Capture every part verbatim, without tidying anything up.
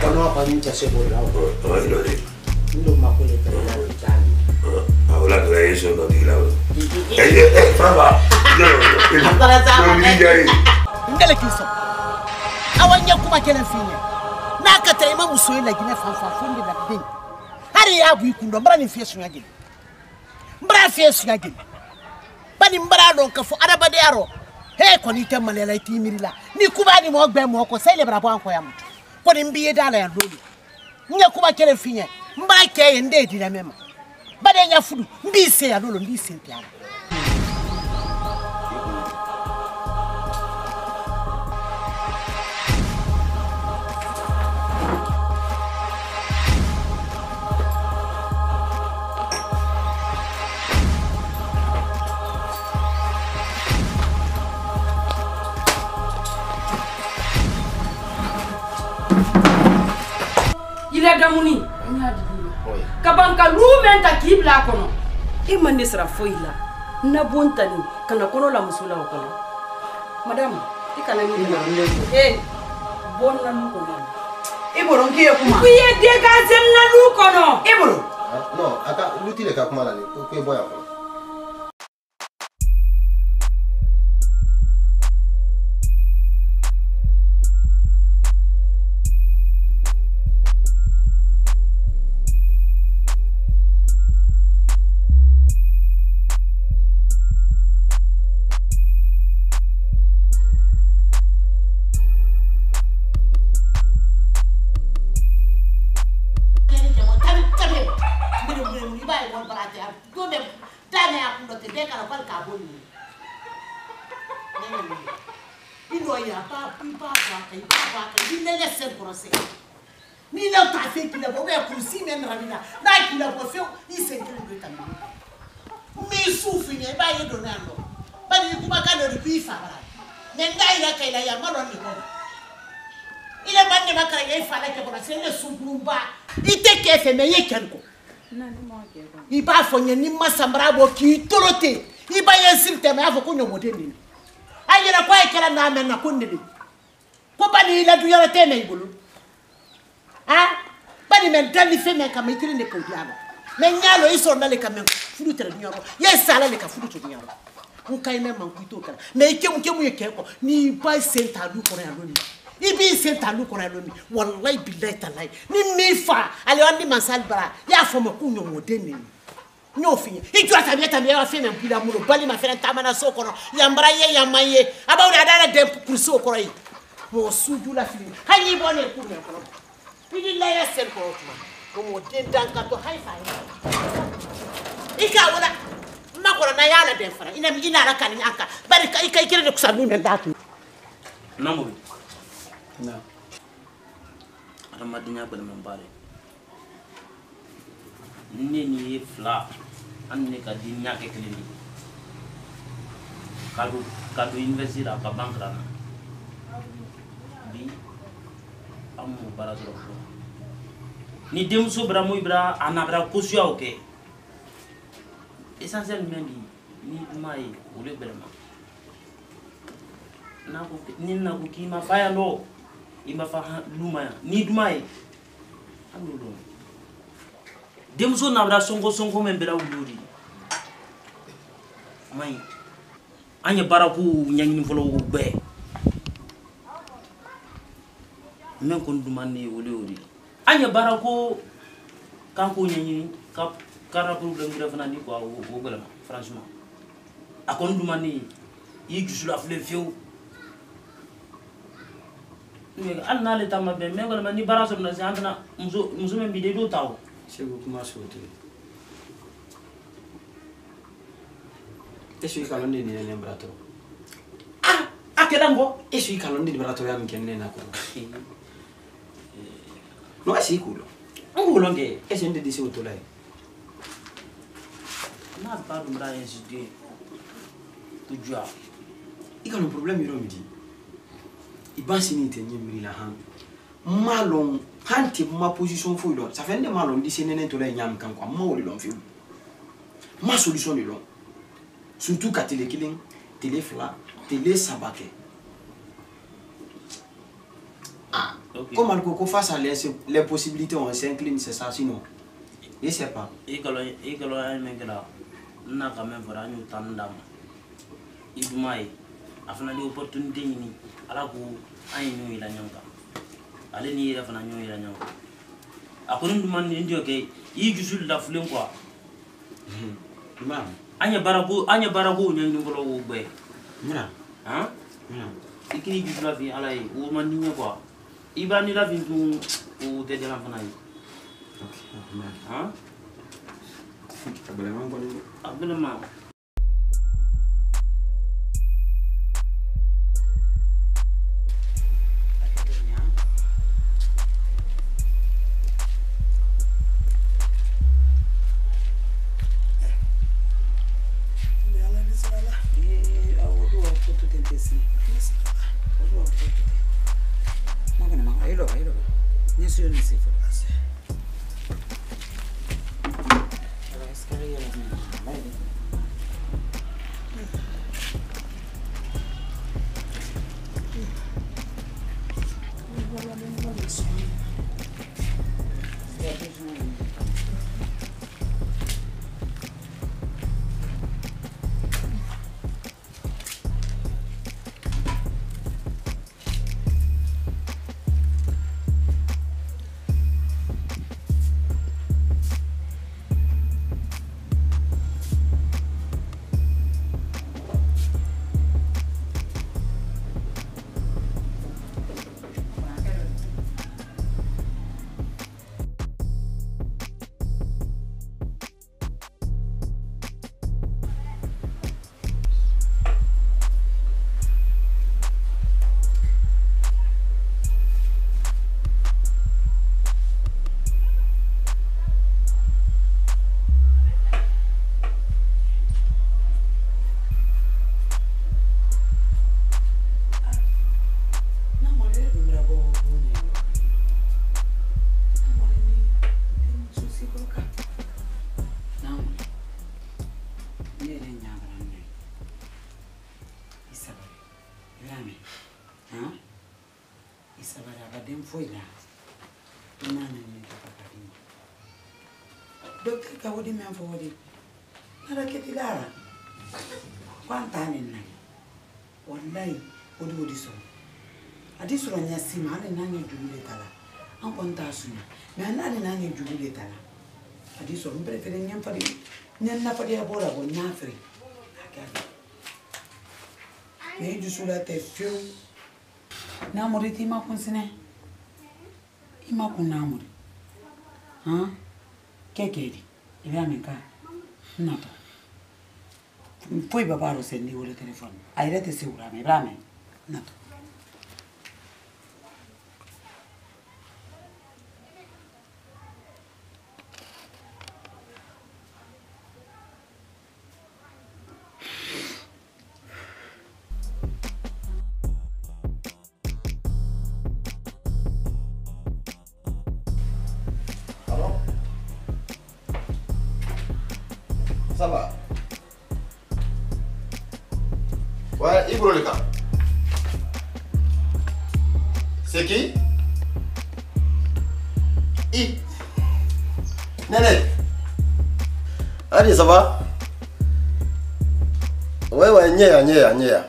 no pa min chase bo la. Oh, no de. Ndo makole ka la tani. Ah, wala ka eso no di la. Eh eh, brava. No. Para sa ma. Ngale kiso. Awanya kuma kelen finya. Na ka tayi ma musoyi la gine fanfa fundi la bin. Hari ya bu ikundo mbara ni fiesu ngagin. Mbara fiesu ngagin. Bani mbara don ka fu araba de aro. He ko ni temma le la timirila. Ni kuba ni mo gbe mo ko sai le bra bo anko ya mutu. Ko ni mbiye dala ya lolu. Nya kuma kelen finya. Mbara ke ye nde di na mema. Bade nya fudu mbi se ya lolu mbi se piano. Ila damuni nya dibula kabanka lumen ta kibla kono e mande sra foila na bontani kana kono la musula kono madam e kana ni eh bonna lu kono e boron kiye kuma kuye de gazen na lu kono e boro No, aka lutile ka kuma la ni ko ko boya ko. Ni la ta fait qu'il a bon pour si même ramina là qu'il a fait il s'est incliné tamit mais souffle il va y donner un nom pas du coup ma canne de puis fara mais là il a qu'il a ya malon il est pas de ma carrière il fallait que pour c'est le soubrumba il te que fait mais il kenko il pas fonye ni masambra bo ki torote il ba yesil te mais avo ko nyomote ni ayira kwa ekela na men na kunni ko bani la du yara te men bulu ah bani men dali fe men kam itiri ne ko dialo men nyalo iso na le kam fudu tere nyoro yes sala le ka fudu to nyoro on kay men man kuito kala mais kemu kemu ye keko ni ba senta du ko ya loni ibi senta du ko ya loni wallahi billahi talai ni mi fa ale wandi mansal bara ya fo ma kunyo modeni nyo finye itu atabia tabia wa fe men pila mulo bali ma fe tamana sokono yambara ye yamaye abawu adala de kursi okoro yi mo suju la fili hanyi bone ku me ko pidi la ya sel ko tuma ko mo den danka to hay fa ika wala ma ko na yala den fara ina mi ina raka ni anka bari kai kai kire de kusandu men datu namu na ara madinya bal men bare ni ni fla anne ka dinya ke klini kadu kadu investir ka bankra bi amu barazro ni demso bramo ibra anabra kosya oke essentiellement ni mai ole brema na ko ni na ko ki ma faya lo ima fa luma ni dumai amulo demso nabra songo songo membera uluri mai anya baraku nyangini folo be men kon dumane wole wori anya barako kanko nyangini ka kara problem grave na ni ko o bela franchement akon dumane yi gisula fle fiu mais alna le tamma be men gol mani baraso na santana muso muso men bi de do taw c'est beaucoup ma sauté esu kalonde ni ne brato ah akedango esu kalonde ni brato ya mkenne na ko no asi kulo ngulo nge ese ndi disi utolai na ba do mra insister to jua ikalo problème yoro midi ibansi ni tenye miri la han malon hanti ma position fo lo ça fait de malon disi nene to la nyam kan kwa ma woli lon fi ma solution ni lon surtout ka télé killing télé fla télé sabake ah Okay. Comme on peut face à les, les possibilités, on s'incline, c'est ça, sinon. Je sais pas. Et que l'on est que l'on est là, n'a quand même vraiment eu tant d'âme. Il m'a dit, afin d'aller opportunité, à la boue, à une nuit la nyonka. Allez, n'y a pas de nuit la nyonka. A ko ndu man ndi okay yi gisul la fulen quoi mam anya barago anya barago nyen ni bolo wo be mina hein mina ikini gisul la fi ala yi wo man ni quoi ibani la fi tu o te de la fana yi okay mam hein abele man ko ni abele man foi lá. Não, não, não, doctor acabou de me informar. Nada que te dá. Quanto anos não? Wallahi, o do disso. A disso não é assim, mas não é juro de tala. Não conta assim, mas não é juro de tala. A disso não prefere nem fazer, nem na fazer a bola, ou nem fazer. Nem disso lá te fio. Não morri ti ma consine. Ima com namoro. Hã? Que que ele? Ele vai me cá. Não. Foi babar o sendi o telefone. Aí ele te segura, me brame. Não. Ça va? Ouais, Ibro le cas. C'est qui? I. Néné. Allez, ça va? Ouais, ouais, nya, nya, nya.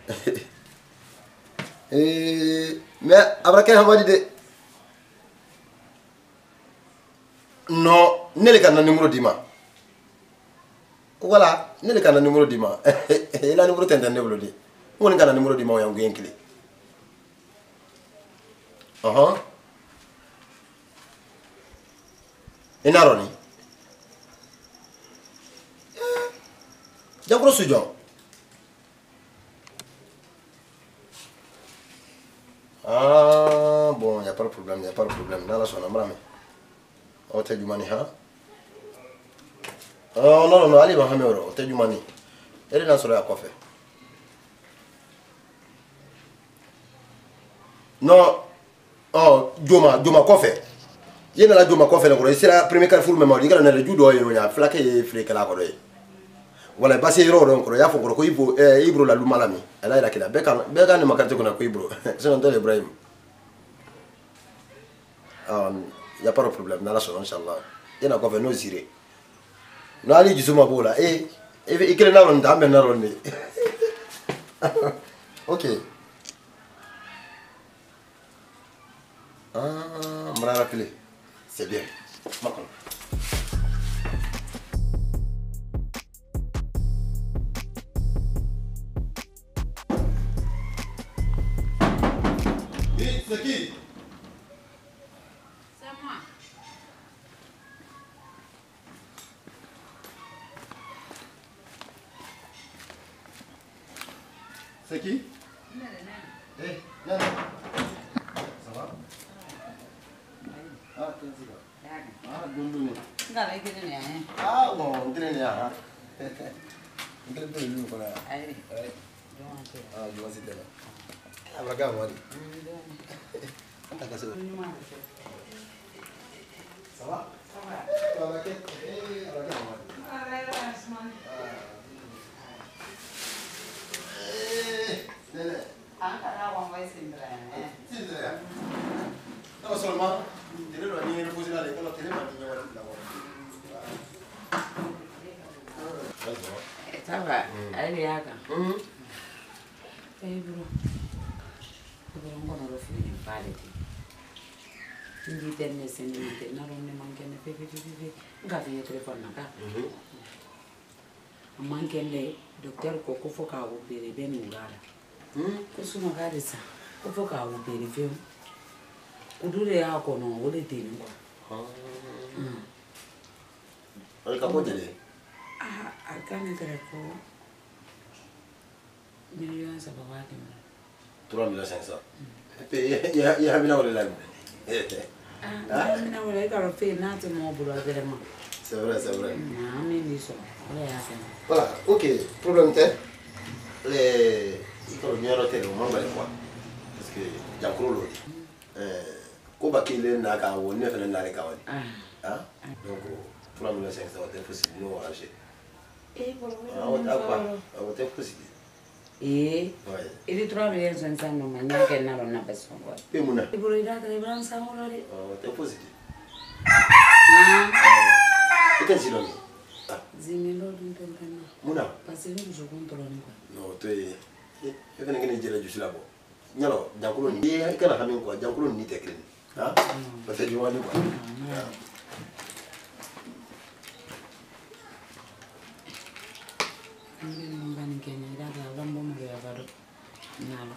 Et mais après qu'elle m'a dit non, n'est le numéro d'Ima. Voilà, ne le kana numéro d'Ima. Il a numéro t'entendez blodi. On ne kana numéro d'Ima ou un clé. Ah ah. Et Naroni. J'ai gros sujet. Ah bon, il n'y a pas de problème, il n'y a pas de problème. Dans la zone, ambrame. On t'a du mani, hein? Oh non, non, non, allez, on va faire du mani. Elle est dans ce quoi faire. Non, oh, Doma, Doma, quoi faire? Il y a la Doma, quoi faire? C'est la première carrefour, mais il y a le judo, il y a flaqué et flaqué là. Voilà, parce que il y a faut que Ibro, Ibro la Lumalami. Elle a la Bécan, Bécan ne m'a qu'à te connaître Ibro. C'est un tel Ibrahim. Ah, y a pas de problème. Nala son inchallah. Ina ko fe no zire. No ali jisuma bola. Eh, e ikele na ron da men na ron ni. OK. Ah, me l'a rappelé. C'est bien. Maintenant. Oui, c'est qui? C'est moi. C'est qui? Eh, Nana. Ça va? Ah, qu'est-ce que c'est? Ah, Gondoumi. Enggak lagi gini ya. Ah, bon, on dirait ya. On dirait bien lui quoi. Ayo. Ah, je vois c'est là. Ah, regarde moi. T'as cassé. Ça va? Ça va. Ça va, eh, regarde moi. Eh, Nene. Angkat awang wes sindra. Sindra. Non seulement, il est là, il est reposé là, il est là, il est là, Ça va. Ayo ya kan. Hmm. Eh bro. Bro ngono ro fi ni pale ti. Ndi tenne sene ni te na ron ne mangene pe pe pe pe. Nga fi telephone na ka. Mhm. Mangene docteur ko ko fo ka wo bere be ni ngala. Hmm. Ko suma ka disa. Ko fo ka wo bere fe. Kudure ya ko no wo le teni ko. Ah. Ai ka ko dele. Ah, akane tere ko. Million sababu yake. trois mille cinq cents. Et puis, il y a il y a bien au là. Ah, mimi na wale ka rofe na te mo bulu vraiment. C'est vrai, c'est vrai. Na mimi so. Wala ya sana. Voilà, OK. Problème t'es les il faut bien noter au moment quoi. Parce que Jankuro lo. Euh ko ba kile na ka wo ne fele na le ka wani. Ah. Hein? Donc trois mille cinq cents c'est possible nous arranger. Eh, bolo. Ah, on t'a pas. Ah, on t'a possible. Eh. Ouais. Ili trois millions cinq cents no manya ke na rona beso ngo. Et mona. Ibolo ida ka ibran sa mo lori. Ah, on t'a possible. Ah. Et qu'est-ce que c'est? Ah, Zimelo ndongana. mona. Parce que nous je contrôle quoi. Non, tu es e kana ngene jela jusila bo. Nyalo, Jankuro ni e kana hamin ko Jankuro ni te kren. Ha? Ba te jiwani ko. Mimi mbani kenya ida ka lambo mo ya bado. Nalo.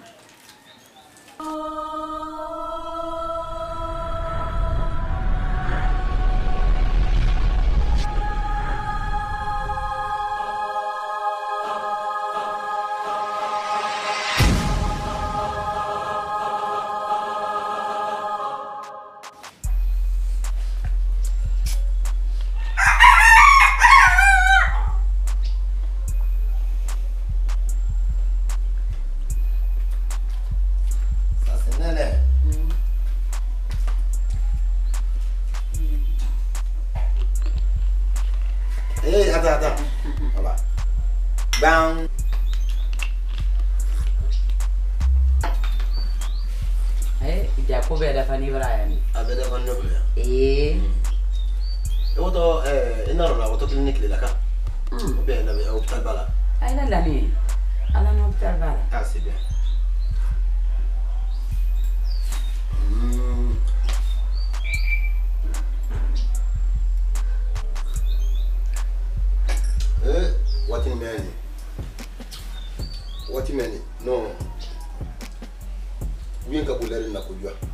Eh, attends, attends. Voilà. Bang. Eh, Jacob ada fani Brian. Avec des vannes nobles. Eh. Et auto, eh, il n'a pas auto clinique là, là. Ou bien, il avait hôpital bala. Ay la lani. Ala no hospital bala. Ah, c'est bien. Hmm. Eh, what in many? What in many? No. Bien que pour l'air n'a pas